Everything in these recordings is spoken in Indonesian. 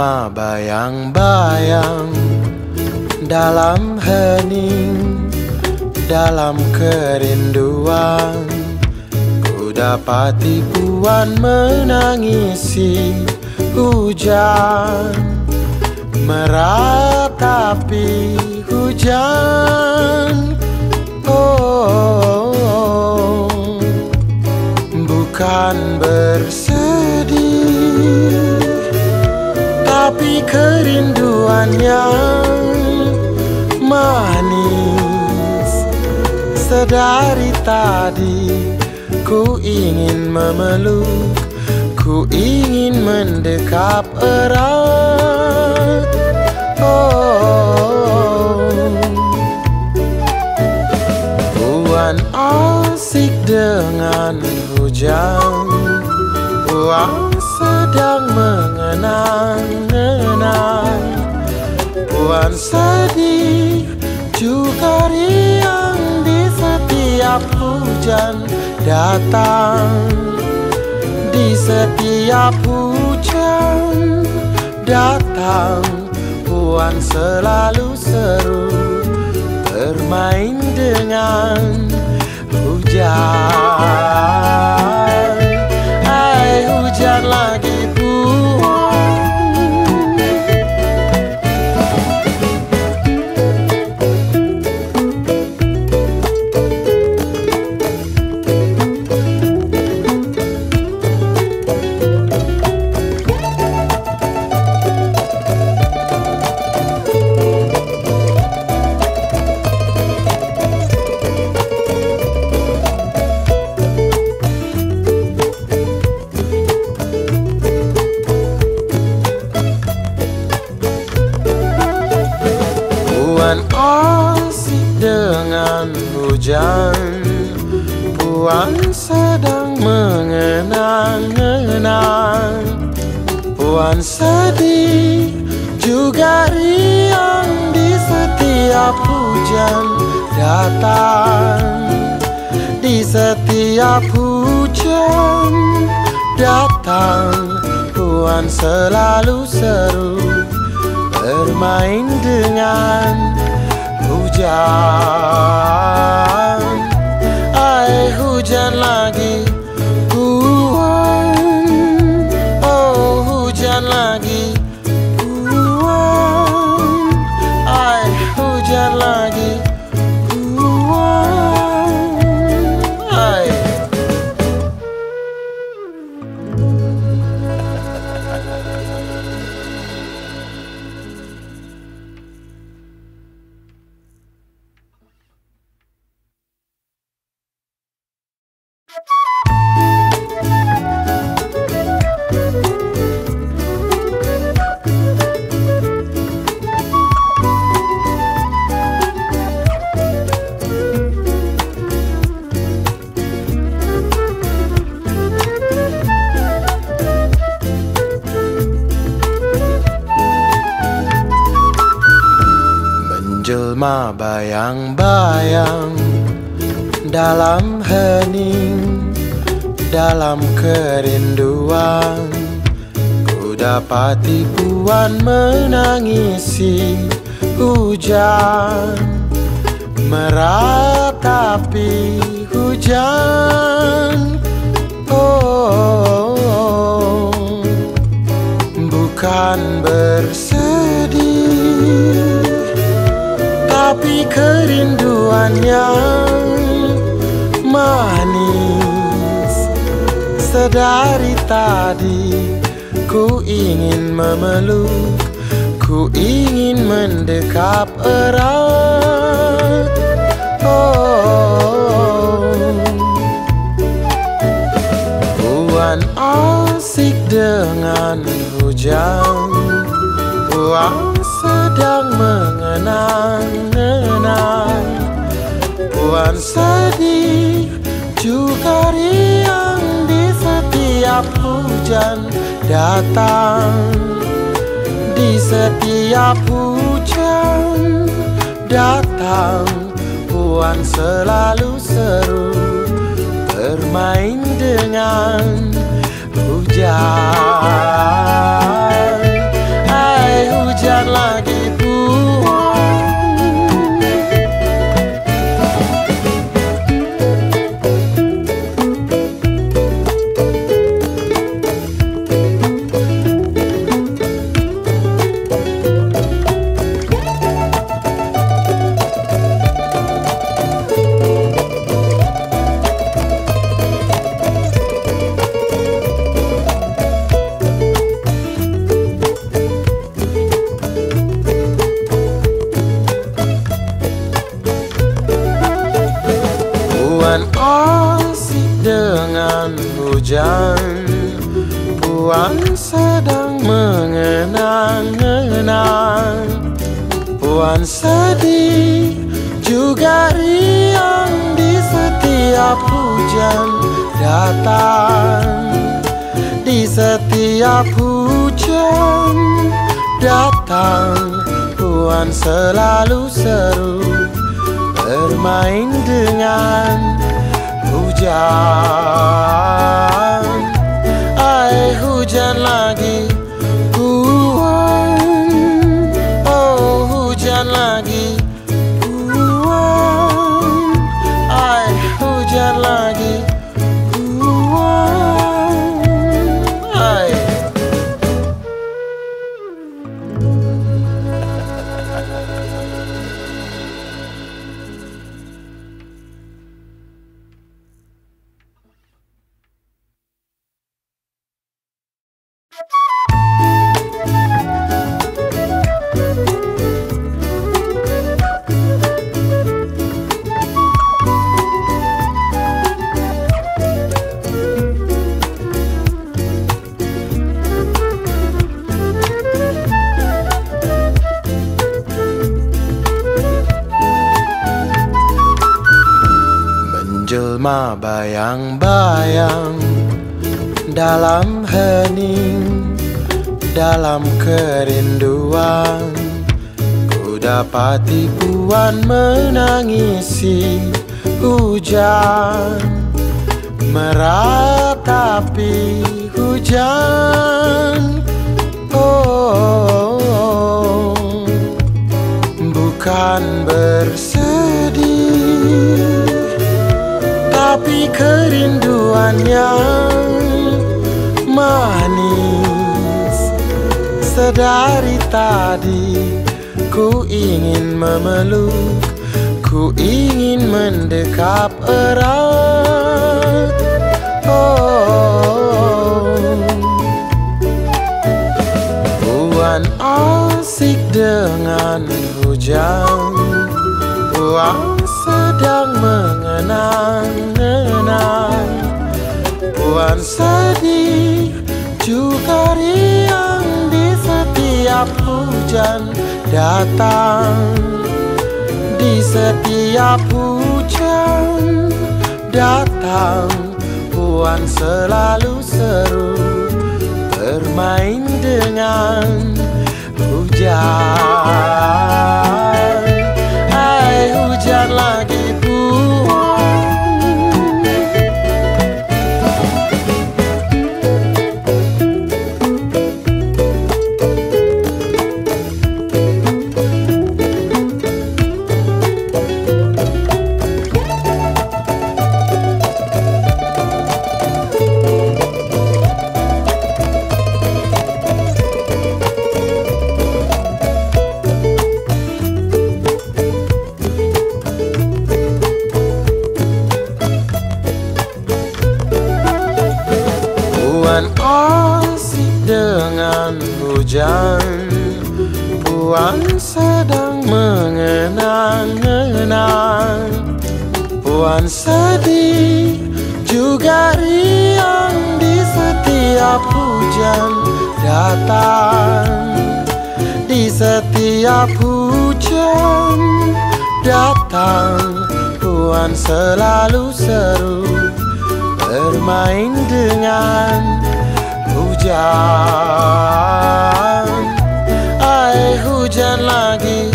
Menjelma bayang-bayang dalam hening, dalam kerinduan. Ku dapati puan menangisi hujan, meratapi hujan. Oh, bukan bersedih, tapi kerinduan yang manis. Sedari tadi ku ingin memeluk, ku ingin mendekap erat. Oh, puan asik dengan hujan, puan sedang mengenang-enang. Puan sedih juga riang di setiap hujan datang. Di setiap hujan datang, puan selalu seru bermain dengan hujan. Hai hujan lagi puan, asik dengan hujan, puan sedang mengenang-enang. Puan sedih juga riang di setiap hujan datang. Di setiap hujan datang, puan selalu seru bermain dengan hujan. Hai hujan lagi puan, oh hujan lagi puan. Hai hujan lagi puan, hai. Menjelma bayang-bayang dalam hening, dalam kerinduan. Ku dapati puan menangisi hujan, meratapi hujan. Oh, bukan bersedih, tapi kerinduan yang manis. Sedari tadi ku ingin memeluk, ku ingin mendekap erat. Oh, puan asik dengan hujan, puan sedang mengenang-enang. Puan sedih juga riang di setiap hujan datang. Di setiap hujan datang, puan selalu seru bermain dengan hujan. dengan hujan. Puan sedang mengenang-enang. Puan sedih juga riang di setiap hujan datang. Di setiap hujan datang, Puan selalu seru bermain dengan hujan. Ai hujan lagi, Puan. Oh hujan lagi, Puan. Ai hujan lagi, Puan. Ai. Menjelma bayang-bayang dalam hening, dalam kerinduan. Ku dapati Puan menangisi hujan, meratapi hujan. Oh, bukan bersedih, tapi kerinduan yang manis. Sedari tadi ku ingin memeluk, ku ingin mendekap erat. Oh, Puan asik dengan hujan. Puan sedang mengenang-enang. Puan sedih juga riang di setiap hujan datang. Di setiap hujan datang, Puan selalu seru bermain dengan hujan. Hai hujan lagi, Puan. Puan asik dengan hujan. Puan sedang mengenang-enang. Puan sedih juga riang di setiap hujan datang. Di setiap hujan datang, Puan selalu seru bermain dengan hujan. Ai hujan lagi,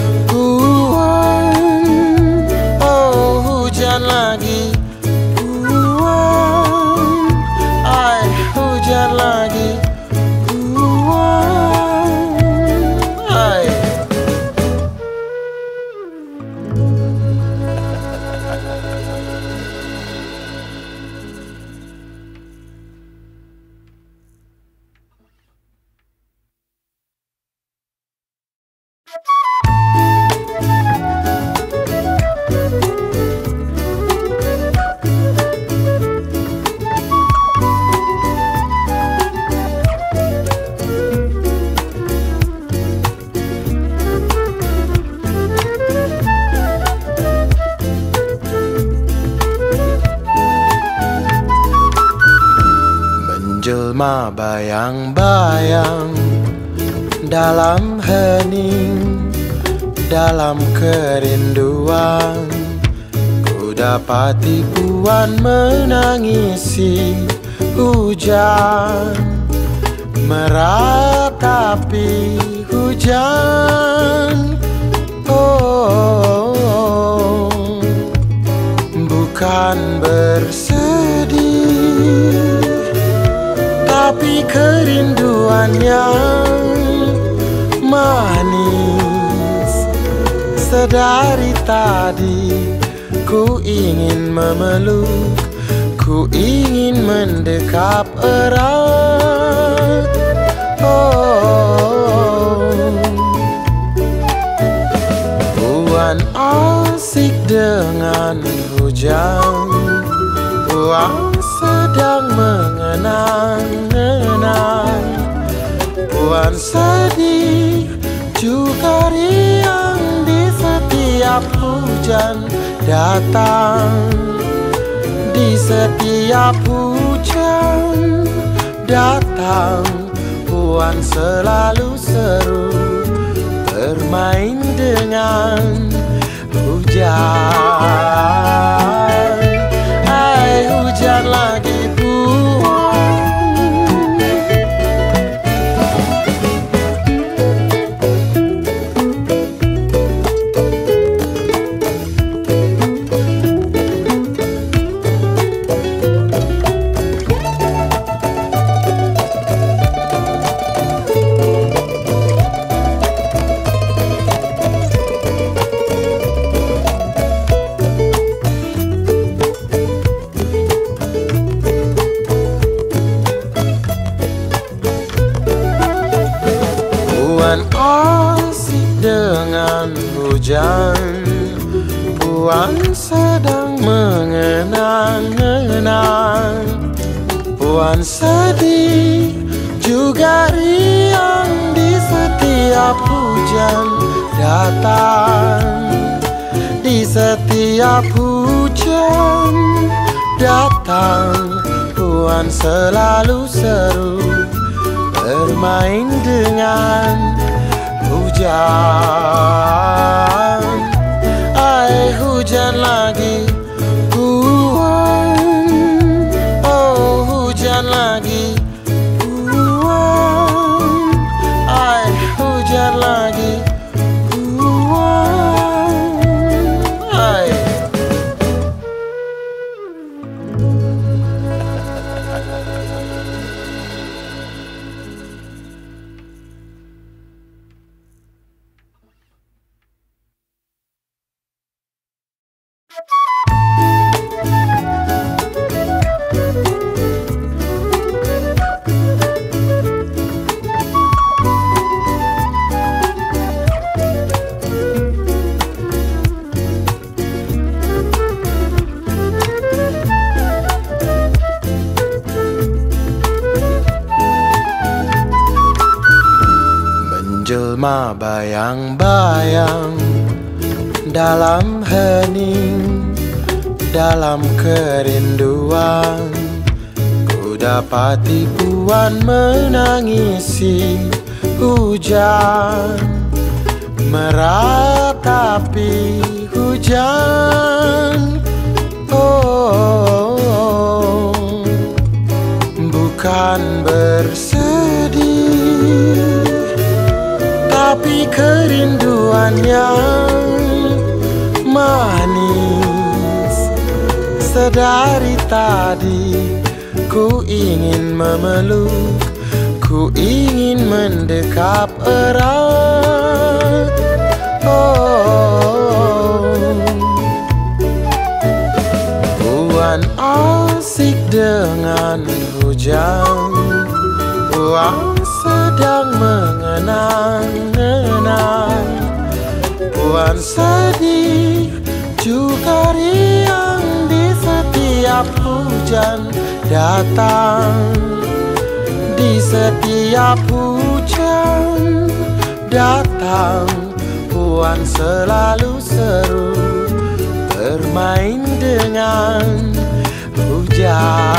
Puan. Oh hujan lagi, Puan. Ai hujan lagi, Puan. Ai. Menjelma bayang-bayang dalam hening, dalam kerinduan. Ku dapati puan menangisi hujan, meratapi hujan. Oh, bukan bersedih, tapi kerinduan yang manis. Sedari tadi ku ingin memeluk, ku ingin mendekap erat. Oh, puan asik dengan hujan, puan sedang mengenang-enang. Puan sedih juga riang di setiap hujan datang. Di setiap hujan datang, puan selalu seru bermain dengan hujan. Hai hujan lagi puan, asik dengan hujan, puan sedang mengenang-enang. Puan sedih juga riang di setiap hujan datang. Di setiap hujan datang, puan selalu seru bermain dengan hujan. Hai hujan lagi puan, oh hujan lagi puan. Hai hujan lagi puan. Hai menjelma bayang-bayang dalam hening, dalam kerinduan. Ku dapati puan menangisi hujan, meratapi hujan. Oh, bukan bersedih, tapi kerinduan yang manis. Sedari tadi ku ingin memeluk, ku ingin mendekap erat. Oh, puan asik dengan hujan, puan sedang mengenang-enang. Puan sedih juga riang di setiap hujan datang. Di setiap hujan datang, puan selalu seru bermain dengan hujan.